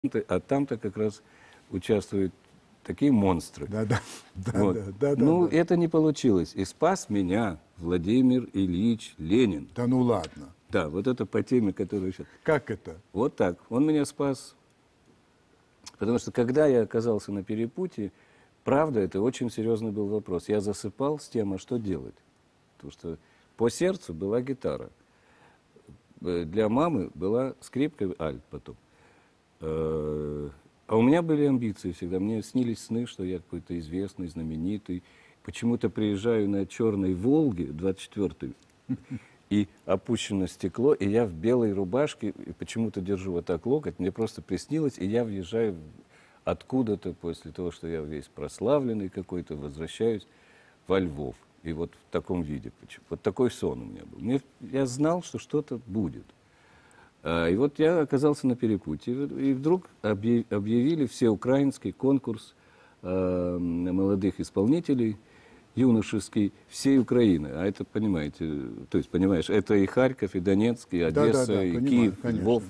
а там-то как раз участвуют такие монстры. Ну, это не получилось. И спас меня Владимир Ильич Ленин. Да ну ладно. Да, вот это по теме, которую сейчас... Как это? Вот так. Он меня спас. Потому что когда я оказался на перепутье, правда, это очень серьезный был вопрос. Я засыпал с тем, а что делать? Потому что по сердцу была гитара. Для мамы была скрипка, альт потом. А у меня были амбиции всегда. Мне снились сны, что я какой-то известный, знаменитый. Почему-то приезжаю на черной «Волге», 24-й, и опущено стекло, и я в белой рубашке, и почему-то держу вот так локоть, мне просто приснилось, и я въезжаю откуда-то, после того, что я весь прославленный какой-то, возвращаюсь во Львов. И вот в таком виде. Вот такой сон у меня был. Я знал, что что-то будет. И вот я оказался на перепутье. И вдруг объявили всеукраинский конкурс молодых исполнителей, юношеский, всей Украины. А это, понимаете, то есть, понимаешь, это и Харьков, и Донецк, и Одесса, и понимаю, Киев, конечно. и Львов.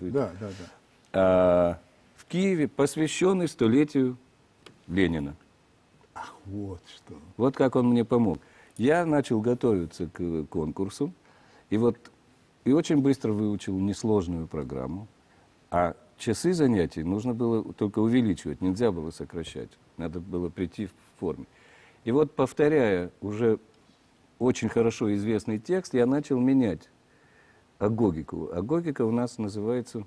В Киеве, посвященный столетию Ленина. Ах, вот что. Вот как он мне помог. Я начал готовиться к конкурсу, и очень быстро выучил несложную программу. А часы занятий нужно было только увеличивать, нельзя было сокращать. Надо было прийти в форме. И вот, повторяя уже очень хорошо известный текст, я начал менять агогику. Агогика у нас называется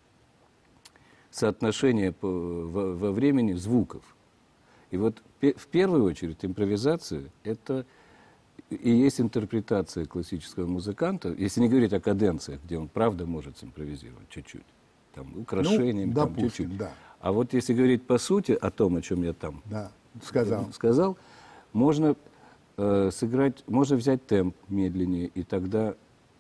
соотношение во времени звуков. И вот в первую очередь импровизация – это и есть интерпретация классического музыканта, если не говорить о каденциях, где он правда может симпровизировать чуть-чуть, там, украшениями, допустим, там, чуть-чуть. Да. А вот если говорить по сути о том, о чем я там сказал, можно сыграть, можно взять темп медленнее, и тогда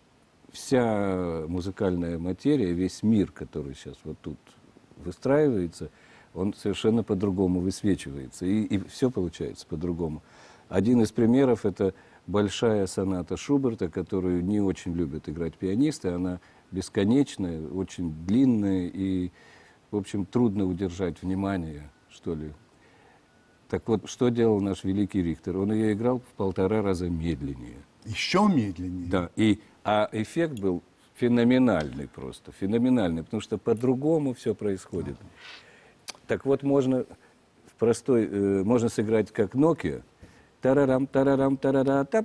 вся музыкальная материя, весь мир, который сейчас вот тут выстраивается, он совершенно по-другому высвечивается, и все получается по-другому. Один из примеров – это большая соната Шуберта, которую не очень любят играть пианисты. Она бесконечная, очень длинная, и, в общем, трудно удержать внимание, что ли. Так вот, что делал наш великий Рихтер? Он ее играл в 1,5 раза медленнее. Еще медленнее? Да, а эффект был феноменальный просто, феноменальный, потому что по-другому все происходит. Так вот, можно сыграть как Nokia, тарарам, тарарам, тарара, тап,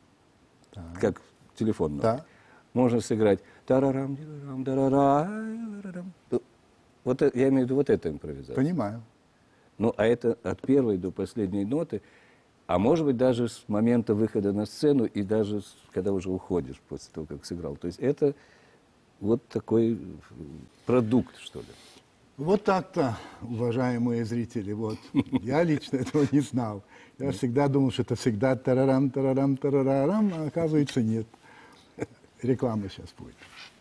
как телефон. Да. Можно сыграть тарарам, тарарам, тарарам. Вот я имею в виду вот эту импровизацию. Понимаю. Ну, а это от первой до последней ноты, а может быть даже с момента выхода на сцену и даже когда уже уходишь после того, как сыграл. То есть это вот такой продукт, что ли. Вот так-то, уважаемые зрители, вот. Я лично этого не знал. Я всегда думал, что это всегда тарарам, тарарам, тарарарам, а оказывается нет. Реклама сейчас будет.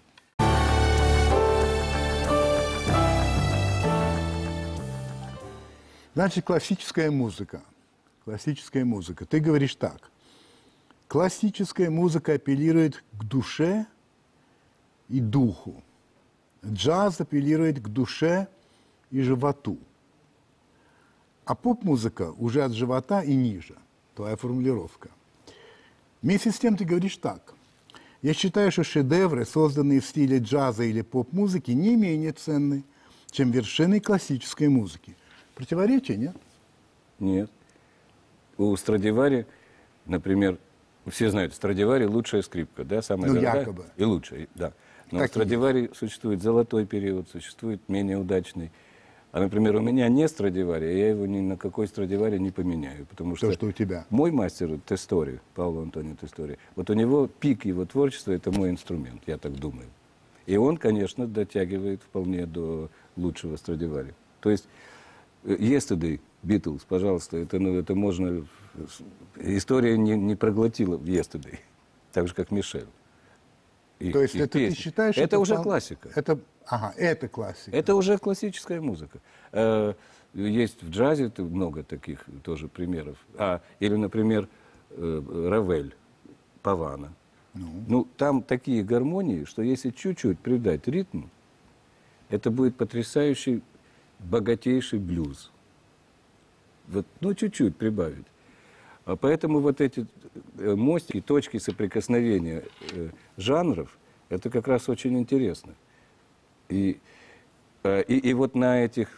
Значит, классическая музыка. Классическая музыка. Ты говоришь так. Классическая музыка апеллирует к душе и духу. Джаз апеллирует к душе и животу. А поп-музыка уже от живота и ниже. Твоя формулировка. Вместе с тем ты говоришь так. Я считаю, что шедевры, созданные в стиле джаза или поп-музыки, не менее ценны, чем вершины классической музыки. Противоречия, нет? Нет. У Страдивари, например, все знают, Страдивари лучшая скрипка, да, самая дорогая якобы. И лучшая, да. Но Так в Страдивари существует золотой период, существует менее удачный. А, например, у меня не Страдивари, я его ни на какой Страдивари не поменяю, потому что... То, что у тебя. Мой мастер Тестори, Паоло Антонио Тестори, вот у него пик его творчества – это мой инструмент, я так думаю. И он, конечно, дотягивает вполне до лучшего Страдивари. То есть Yesterday, Beatles, пожалуйста, это можно... История не проглотила Yesterday, так же, как Мишель. То есть это ты считаешь... Это уже классика. Это классика. Это уже классическая музыка. Есть в джазе много таких тоже примеров. Или, например, Равель, Павана. Ну, там такие гармонии, что если чуть-чуть придать ритм, это будет потрясающий богатейший блюз. Вот, ну, чуть-чуть прибавить. А поэтому вот эти мостики, точки соприкосновения жанров, это как раз очень интересно. И вот на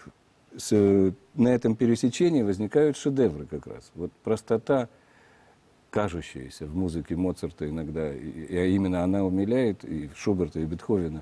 этом пересечении возникают шедевры как раз. Вот простота, кажущаяся в музыке Моцарта иногда, и именно она умиляет и Шуберта, и Бетховена,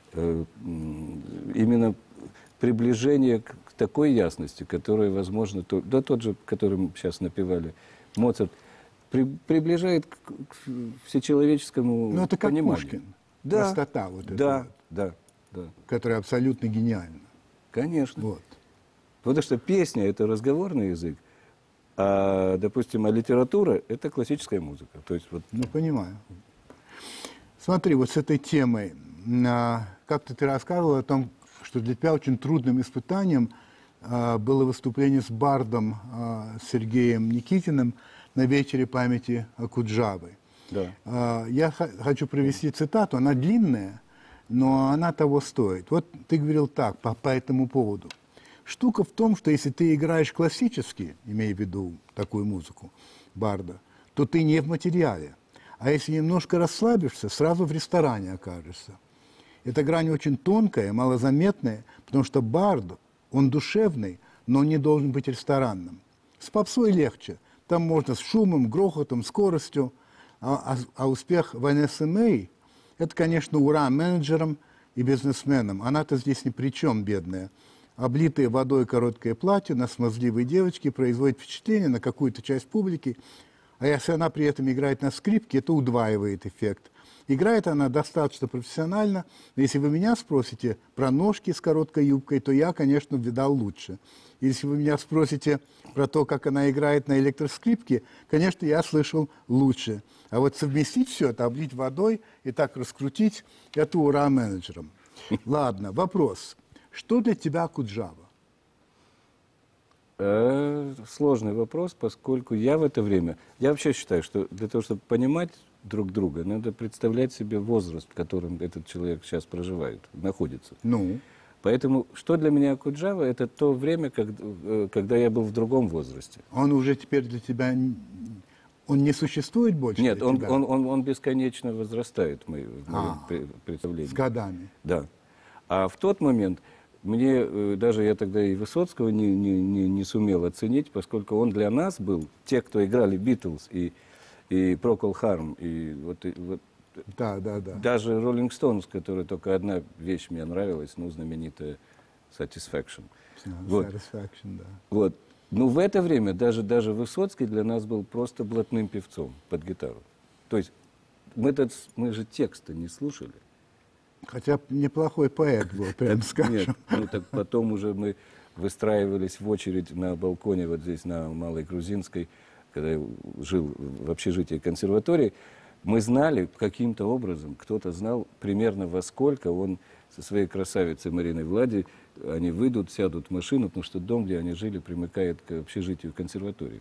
именно приближение к такой ясности, которая, возможно, да тот же, которым сейчас напевали Моцарт, приближает к всечеловеческому Ну, это как пониманию. Пушкин. Да, Простота вот эта, да, вот, да, да, которая абсолютно гениальна. конечно. Вот. Потому что песня – это разговорный язык, а, допустим, литература – это классическая музыка. То есть вот... Ну, понимаю. Смотри, вот с этой темой. Как-то ты рассказывал о том, что для тебя очень трудным испытанием было выступление с бардом Сергеем Никитиным на вечере памяти Окуджавы. Да. Я хочу привести цитату, она длинная, но она того стоит. Вот ты говорил так по этому поводу. Штука в том, что если ты играешь классически, имея в виду такую музыку, барда, то ты не в материале. А если немножко расслабишься, сразу в ресторане окажешься. Эта грань очень тонкая, малозаметная, потому что бард, он душевный, но не должен быть ресторанным. С попсой легче. Там можно с шумом, грохотом, скоростью. А успех Ванессы Мэй – это, конечно, ура менеджерам и бизнесменам. Она-то здесь ни при чем, бедная. Облитое водой короткое платье на смазливой девочке производит впечатление на какую-то часть публики, а если она при этом играет на скрипке, это удваивает эффект. Играет она достаточно профессионально, но если вы меня спросите про ножки с короткой юбкой, то я, конечно, видал лучше. Если вы меня спросите про то, как она играет на электроскрипке, конечно, я слышал лучше. А вот совместить все это, облить водой и так раскрутить, это ура менеджерам. Ладно, вопрос. Что для тебя Окуджава? Сложный вопрос, поскольку я в это время... Я вообще считаю, что для того, чтобы понимать друг друга, надо представлять себе возраст, в котором этот человек сейчас проживает, находится. Ну? Поэтому, что для меня Окуджава, это то время, когда я был в другом возрасте. Он уже теперь для тебя... Он не существует больше? Нет, для тебя? он бесконечно возрастает в моем представлении. С годами. Да. А в тот момент мне, даже я тогда и Высоцкого не сумел оценить, поскольку он для нас был, те, кто играли Битлз и Procol Harum, и вот Да. даже Rolling Stones, которая только одна вещь мне нравилась, ну, знаменитая Satisfaction. Вот. Satisfaction, да. Вот. Ну, в это время даже Высоцкий для нас был просто блатным певцом под гитару. То есть мы же текста не слушали. Хотя неплохой поэт был, прямо скажем. Нет, ну так потом уже мы выстраивались в очередь на балконе вот здесь, на Малой Грузинской, когда я жил в общежитии консерватории. Мы знали каким-то образом, кто-то знал примерно во сколько он со своей красавицей Мариной Влади, они выйдут, сядут в машину, потому что дом, где они жили, примыкает к общежитию консерватории.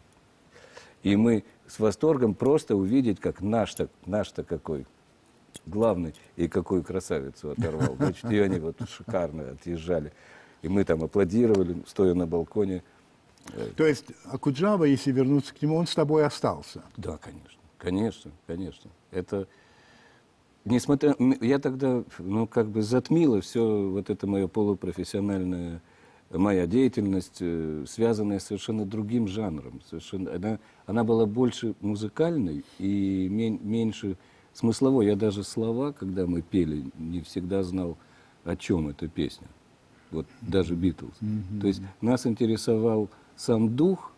И мы с восторгом просто увидеть, как наш-то какой главный и какую красавицу оторвал. Значит, и они вот шикарно отъезжали. И мы там аплодировали, стоя на балконе. То есть Окуджава, если вернуться к нему, он с тобой остался? Да, конечно. Это, несмотря, я тогда, ну, как бы затмила все вот это мое полупрофессиональное, моя деятельность, связанная с совершенно другим жанром. Совершенно, она была больше музыкальной и меньше смысловой. Я даже слова, когда мы пели, не всегда знал, о чем эта песня. Вот даже Битлз. То есть нас интересовал сам дух,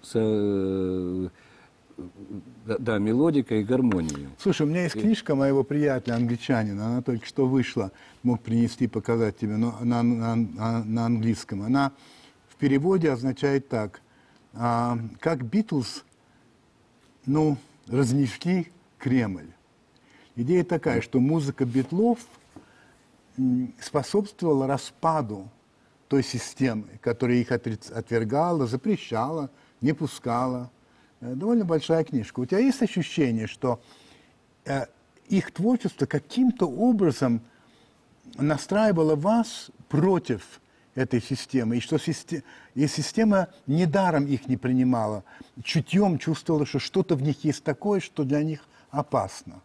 да, мелодика и гармония. Слушай, у меня есть книжка моего приятеля, англичанина, она только что вышла, мог принести, показать тебе, но на английском. Она в переводе означает так, как Битлз, ну, разнесли Кремль. Идея такая, что музыка Битлов способствовала распаду той системы, которая их отвергала, запрещала, не пускала. Довольно большая книжка. У тебя есть ощущение, что их творчество каким-то образом настраивало вас против этой системы, и что и система недаром их не принимала, чутьем чувствовала, что что-то в них есть такое, что для них опасно.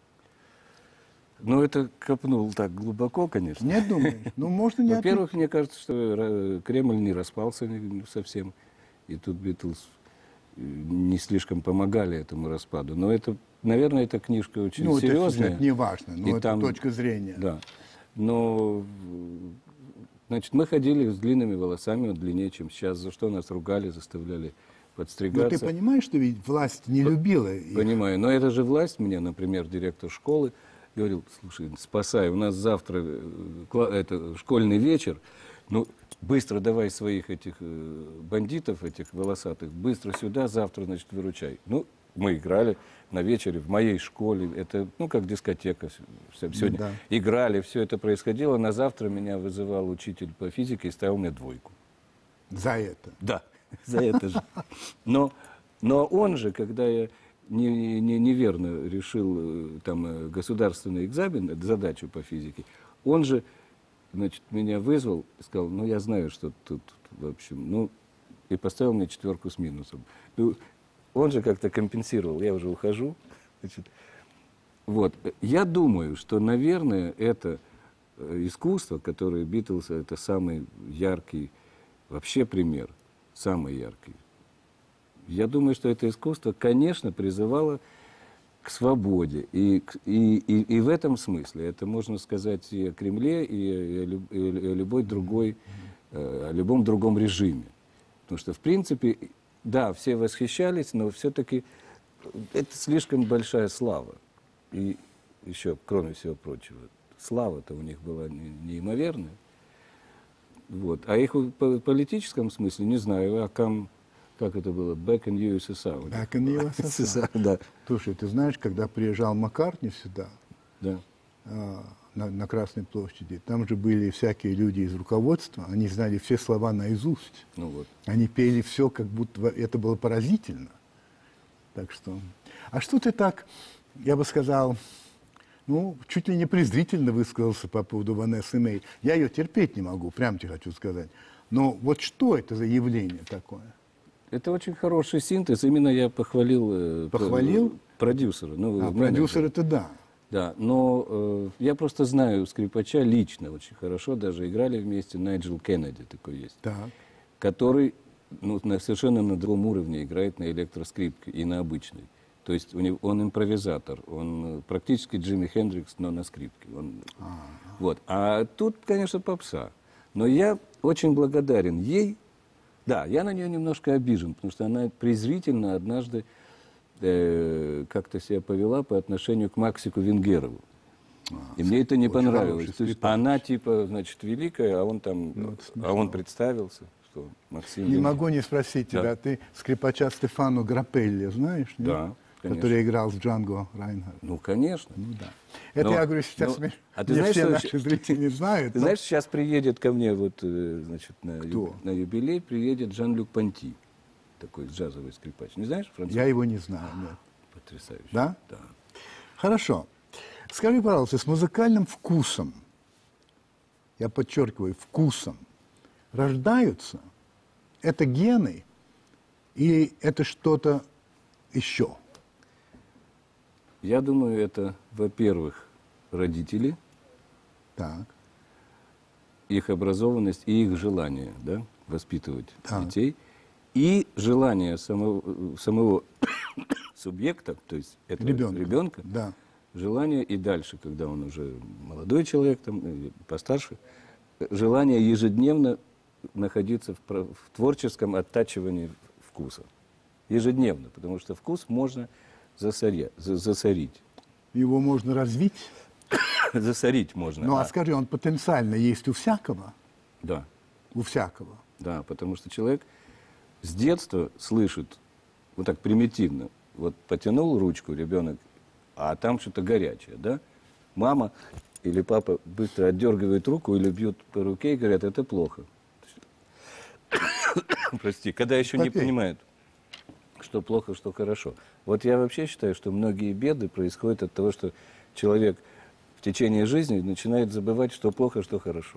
Ну, это копнул так глубоко, конечно. Не думаешь? Ну, можно не Во-первых, мне кажется, что Кремль не распался совсем, и тут Битлз не слишком помогали этому распаду. Но это, наверное, эта книжка очень ну, серьезная. Это не важно, но И это там, точка зрения. Да. Но, значит, мы ходили с длинными волосами, вот длиннее, чем сейчас, за что нас ругали, заставляли Но подстригаться. ты понимаешь, что ведь власть не любила их? Понимаю, но это же власть мне, например, директор школы говорил: слушай, спасай, у нас завтра это школьный вечер, ну, быстро давай своих этих бандитов, этих волосатых, быстро сюда, завтра, значит, выручай. Ну, мы играли на вечере в моей школе, это, ну, как дискотека сегодня. Да. Играли, все это происходило, на завтра меня вызывал учитель по физике и ставил мне 2. За это. Да, за это же. Но он же, когда я неверно решил там государственный экзамен, задачу по физике, он же, значит, меня вызвал и сказал: ну, я знаю, что тут, в общем, ну, и поставил мне 4 с минусом. Ну, он же как-то компенсировал, я уже ухожу. Значит, вот. Я думаю, что, наверное, это искусство, которое Битлз, это самый яркий вообще пример, самый яркий. Я думаю, что это искусство, конечно, призывало к свободе. И в этом смысле это можно сказать и о Кремле, и о любой другой, о любом другом режиме. Потому что, в принципе, да, все восхищались, но все-таки это слишком большая слава. И еще, кроме всего прочего, слава-то у них была неимоверная. Вот. А их в политическом смысле, не знаю, как это было, back in USSR. Back in USSR. Да. Слушай, ты знаешь, когда приезжал Маккартни сюда, Да. на Красной площади, там же были всякие люди из руководства, они знали все слова наизусть. Ну вот. Они пели все, как будто это было поразительно. Так что... А что ты так, я бы сказал, ну, чуть ли не презрительно высказался по поводу Ванессы Мэй. Я ее терпеть не могу, прям тебе хочу сказать. Но вот что это за явление такое? Это очень хороший синтез. Именно я похвалил, продюсера. Ну, Продюсер это да. Да, но я просто знаю скрипача лично очень хорошо, даже играли вместе, Найджел Кеннеди такой есть, Так. который совершенно на другом уровне играет на электроскрипке и на обычной. То есть он импровизатор, он практически Джимми Хендрикс, но на скрипке. Вот. А тут, конечно, попса. Но я очень благодарен ей. Да, я на нее немножко обижен, потому что она презрительно однажды как-то себя повела по отношению к Максику Венгерову. И мне это не понравилось. То есть она типа, значит, великая, а он там, он представился, что Максим. Не могу не спросить тебя, Да. ты скрипача Стефано Граппелли знаешь? Нет? Да, конечно. Который играл с Джанго Райнхард. Ну, конечно. Ну да. Это Но- я говорю сейчас, а ты не знаешь, все что наши зрители знают. Ты но- знаешь, сейчас приедет ко мне, вот, значит, Кто? на юбилей приедет Жан-Люк Понти, такой джазовый скрипач. Не знаешь, французский? Я его не знаю, нет. Потрясающий. Да? Да. Хорошо. Скажи, пожалуйста, с музыкальным вкусом, я подчеркиваю, вкусом, рождаются? Это гены или это что-то еще? Я думаю, это, во-первых, родители, Так. их образованность и их желание, да, воспитывать Так. детей, и желание самого субъекта, то есть этого ребенка, Да. желание и дальше, когда он уже молодой человек, там, или постарше, желание ежедневно находиться в творческом оттачивании вкуса. Ежедневно, потому что вкус можно засорить. Его можно развить. Засорить можно. Ну, а скажи, он потенциально есть у всякого? Да, У всякого. да, потому что человек с детства слышит, вот так примитивно, вот потянул ручку ребенок, а там что-то горячее, да? Мама или папа быстро отдергивает руку или бьют по руке и говорят: это плохо. Прости, когда еще не Попей. понимают, что плохо, что хорошо. Вот я вообще считаю, что многие беды происходят от того, что человек в течение жизни начинает забывать, что плохо, что хорошо.